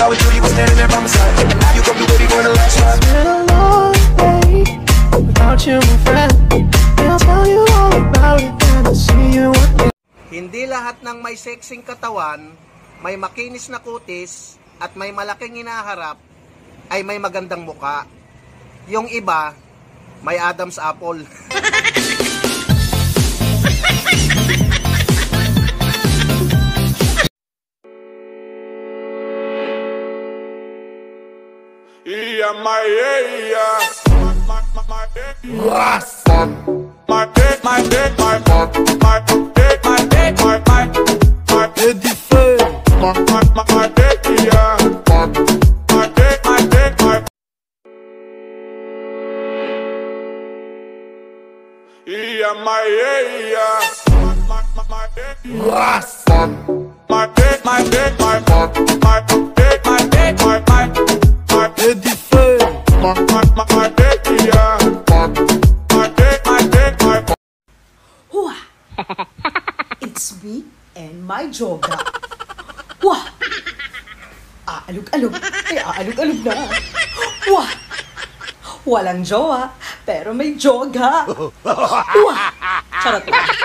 with you, you were standing there by my side. And now you gon' be waiting for the last ride. It's been a long day without you, my friend. And I'll tell you all about it when I see you again. Hindi lahat ng may sexing katawan, may makinis na kutis, at may malaking hinaharap, ay may magandang muka. Yung iba, may Adam's apple. It's me and my joga. Wah! Aalog-alog. Aalog-alog na. Wah! Walang jowa, pero may joga. Wah! Charot lang.